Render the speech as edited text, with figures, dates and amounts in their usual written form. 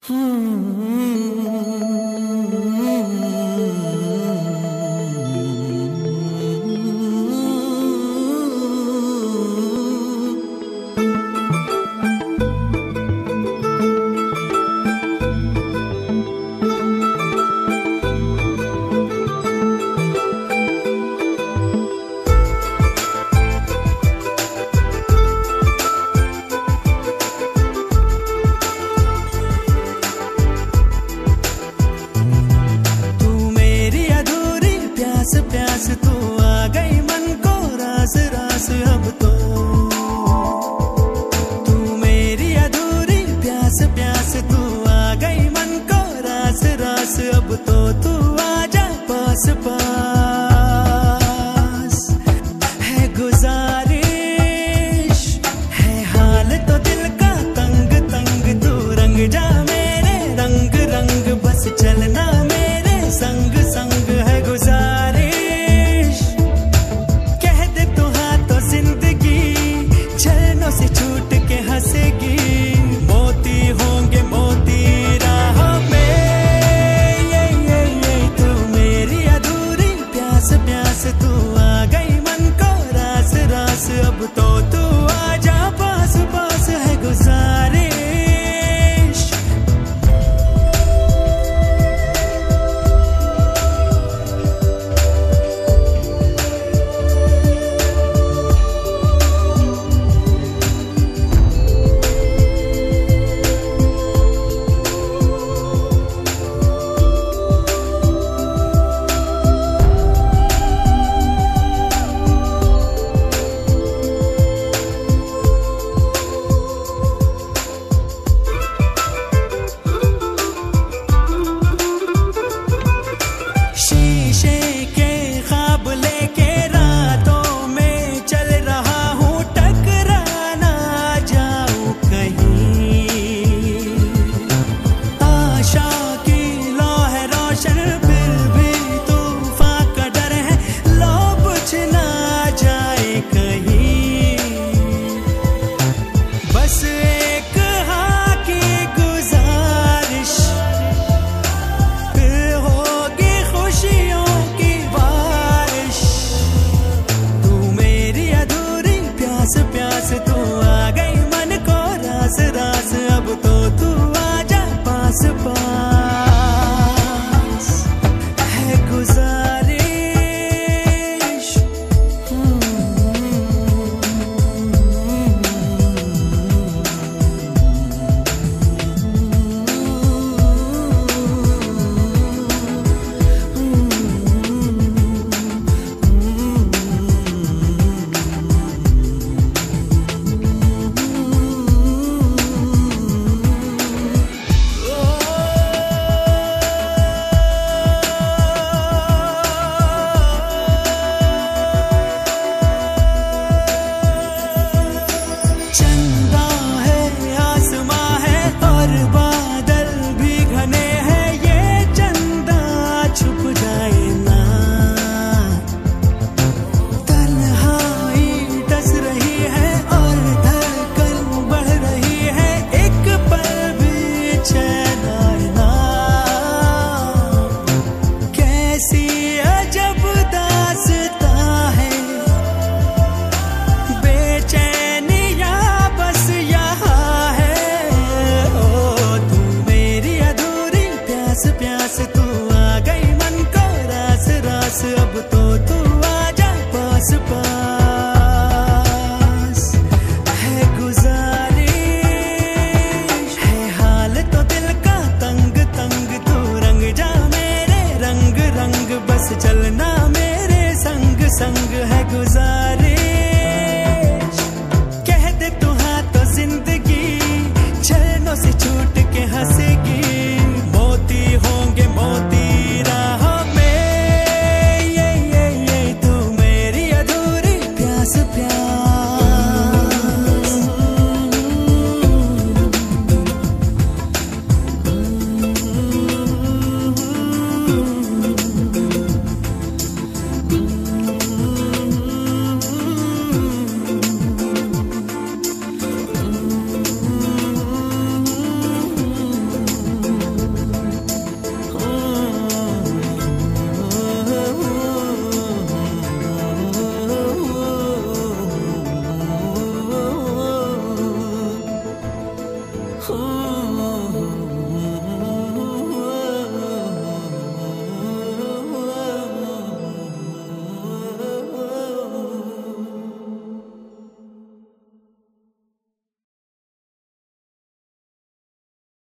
प्यास तू आ गई मन को रास रास अब तो तू मेरी अधूरी प्यास प्यास तू आ गई मन को रास रास अब तो तू आजा पास पास है गुजारिश है हाल तो दिल का तंग तंग तू रंग जा मेरे रंग रंग बस चलना मेरे संग संग है गुजारिश कह दे तू हाँ तो जिंदगी झरनों से छूट के हंसेगी मोती होंगे मोती राहों में ये तू मेरी अधूरी प्यास प्यास तू आ गई मन को रास रास अब तो तू आजा पास पास है गुजारिश प्यास तू आ गई मन को रास रास अब तो तू आजा पास पास है गुजारिश प्यास तू आ गई मन को रास रास अब तो तू आजा पास पास है गुजारिश है हाल तो दिल का तंग तंग तू रंग जा मेरे रंग रंग बस चलना मेरे संग संग है गुजारिश।